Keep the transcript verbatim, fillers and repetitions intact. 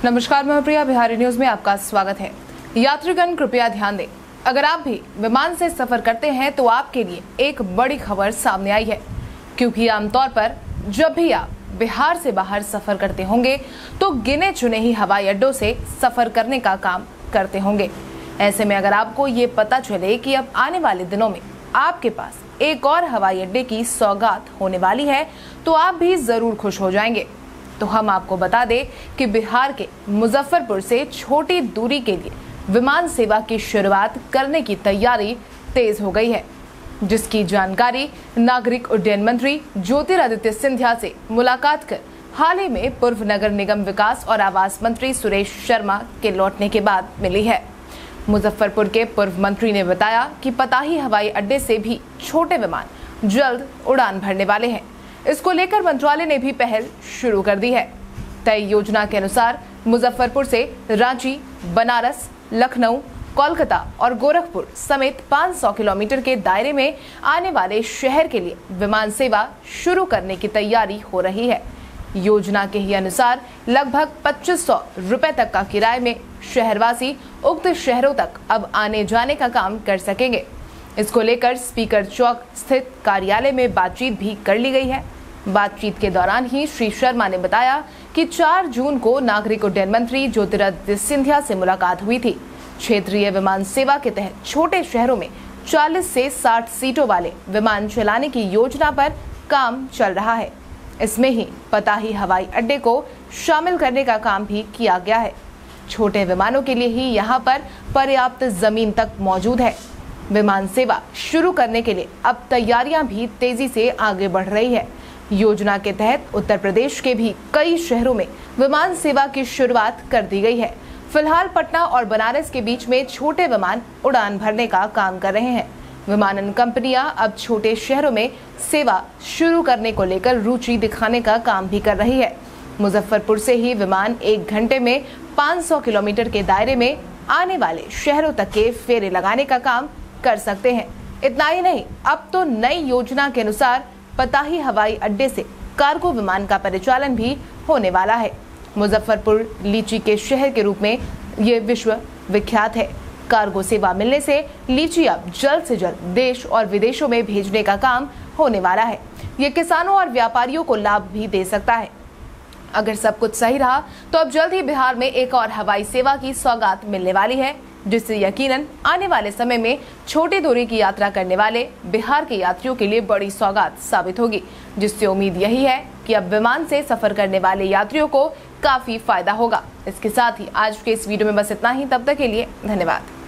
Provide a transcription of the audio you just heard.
नमस्कार, मैं प्रिया, बिहारी न्यूज में आपका स्वागत है। यात्रीगण कृपया ध्यान दें, अगर आप भी विमान से सफर करते हैं तो आपके लिए एक बड़ी खबर सामने आई है, क्योंकि आमतौर पर जब भी आप बिहार से बाहर सफर करते होंगे तो गिने चुने ही हवाई अड्डों से सफर करने का काम करते होंगे। ऐसे में अगर आपको ये पता चले कि अब आने वाले दिनों में आपके पास एक और हवाई अड्डे की सौगात होने वाली है तो आप भी जरूर खुश हो जाएंगे। तो हम आपको बता दें कि बिहार के मुजफ्फरपुर से छोटी दूरी के लिए विमान सेवा की शुरुआत करने की तैयारी तेज हो गई है, जिसकी जानकारी नागरिक उड्डयन मंत्री ज्योतिरादित्य सिंधिया से मुलाकात कर हाल ही में पूर्व नगर निगम विकास और आवास मंत्री सुरेश शर्मा के लौटने के बाद मिली है। मुजफ्फरपुर के पूर्व मंत्री ने बताया कि पताही हवाई अड्डे से भी छोटे विमान जल्द उड़ान भरने वाले हैं। इसको लेकर मंत्रालय ने भी पहल शुरू कर दी है। तय योजना के अनुसार मुजफ्फरपुर से रांची, बनारस, लखनऊ, कोलकाता और गोरखपुर समेत पाँच सौ किलोमीटर के दायरे में आने वाले शहर के लिए विमान सेवा शुरू करने की तैयारी हो रही है। योजना के ही अनुसार लगभग पच्चीस सौ रुपए तक का किराए में शहरवासी उक्त शहरों तक अब आने जाने का काम कर सकेंगे। इसको लेकर स्पीकर चौक स्थित कार्यालय में बातचीत भी कर ली गई है। बातचीत के दौरान ही श्री शर्मा ने बताया कि चार जून को नागरिक उड्डयन मंत्री ज्योतिरादित्य सिंधिया से मुलाकात हुई थी। क्षेत्रीय विमान सेवा के तहत छोटे शहरों में चालीस से साठ सीटों वाले विमान चलाने की योजना पर काम चल रहा है। इसमें ही पताही हवाई अड्डे को शामिल करने का काम भी किया गया है। छोटे विमानों के लिए ही यहाँ पर पर्याप्त जमीन तक मौजूद है। विमान सेवा शुरू करने के लिए अब तैयारियां भी तेजी से आगे बढ़ रही है। योजना के तहत उत्तर प्रदेश के भी कई शहरों में विमान सेवा की शुरुआत कर दी गई है। फिलहाल पटना और बनारस के बीच में छोटे विमान उड़ान भरने का काम कर रहे हैं। विमानन कंपनियां अब छोटे शहरों में सेवा शुरू करने को लेकर रुचि दिखाने का काम भी कर रही है। मुजफ्फरपुर से ही विमान एक घंटे में पाँच सौ किलोमीटर के दायरे में आने वाले शहरों तक के फेरे लगाने का काम कर सकते हैं। इतना ही नहीं, अब तो नई योजना के अनुसार पताही हवाई अड्डे से कार्गो विमान का परिचालन भी होने वाला है। मुजफ्फरपुर लीची के शहर के रूप में ये विश्व विख्यात है। कार्गो सेवा मिलने से लीची अब जल्द से जल्द देश और विदेशों में भेजने का काम होने वाला है। ये किसानों और व्यापारियों को लाभ भी दे सकता है। अगर सब कुछ सही रहा तो अब जल्द ही बिहार में एक और हवाई सेवा की सौगात मिलने वाली है, जिससे यकीनन आने वाले समय में छोटी दूरी की यात्रा करने वाले बिहार के यात्रियों के लिए बड़ी सौगात साबित होगी, जिससे उम्मीद यही है कि अब विमान से सफर करने वाले यात्रियों को काफी फायदा होगा। इसके साथ ही आज के इस वीडियो में बस इतना ही। तब तक के लिए धन्यवाद।